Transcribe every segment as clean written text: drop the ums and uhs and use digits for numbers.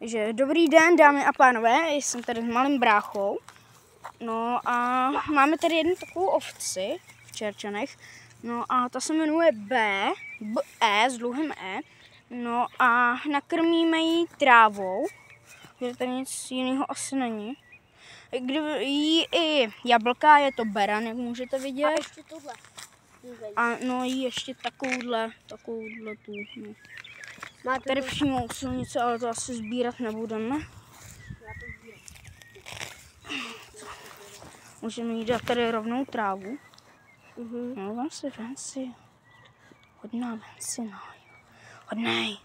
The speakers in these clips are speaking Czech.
Takže dobrý den, dámy a pánové, jsem tady s malým bráchou. No a máme tady jednu takovou ovci v Čerčanech. No a ta se jmenuje B s dlouhým E. No a nakrmíme ji trávou, že tady nic jiného asi není. Kdyby jí i jablka, je to beran, jak můžete vidět. A ještě tohle. A no jí ještě takovouhle tu. No. Máte Tady to... přímo u silnice, ale to asi sbírat nebudeme. Můžeme jí dát tady rovnou trávu. No, vem si. Hodná, no. Hodnej.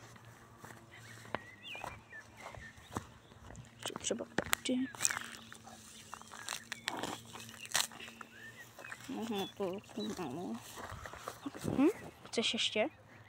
Třeba tady. Možná to málo. Chceš ještě?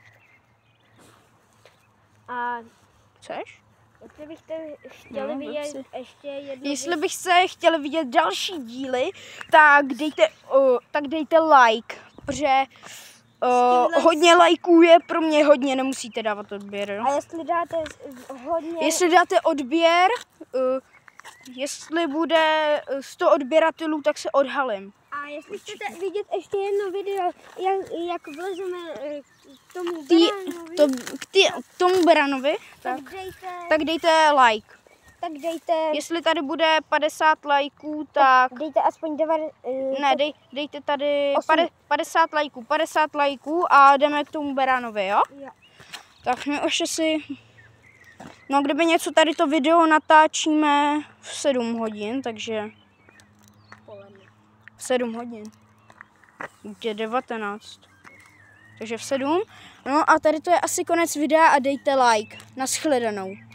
A Chceš? jestli byste chtěli vidět ještě jednu Jestli byste chtěli vidět další díly, tak dejte like, protože hodně lajků je pro mě hodně, nemusíte dávat odběr. Jo? A jestli dáte hodně... Jestli dáte odběr, jestli bude 100 odběratelů, tak se odhalím. A jestli chcete vidět ještě jedno video, jak vlezeme k tomu beranovi, tak dejte like. Tak dejte... Jestli tady bude 50 lajků, tak... Dejte aspoň 90... Ne, dejte tady 8. 50 lajků a jdeme k tomu beranovi, jo? Jo. Tak my už asi... No, kdyby něco tady to video natáčíme v 7 hodin, takže... V 7 hodin. Je 19. Takže v 7. No a tady to je asi konec videa a dejte like. Nashledanou.